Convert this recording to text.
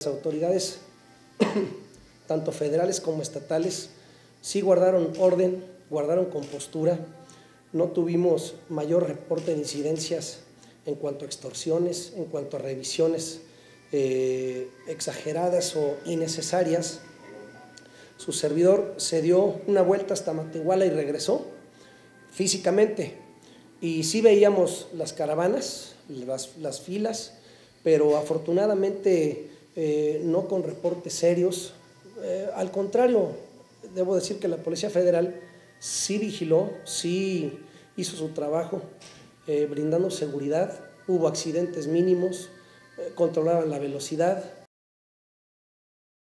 autoridades, tanto federales como estatales, sí guardaron orden, guardaron compostura, no tuvimos mayor reporte de incidencias en cuanto a extorsiones, en cuanto a revisiones exageradas o innecesarias. Su servidor se dio una vuelta hasta Matehuala y regresó físicamente, y sí veíamos las caravanas, las filas, pero afortunadamente no con reportes serios. Al contrario, debo decir que la Policía Federal sí vigiló, sí hizo su trabajo, brindando seguridad. Hubo accidentes mínimos, controlaban la velocidad,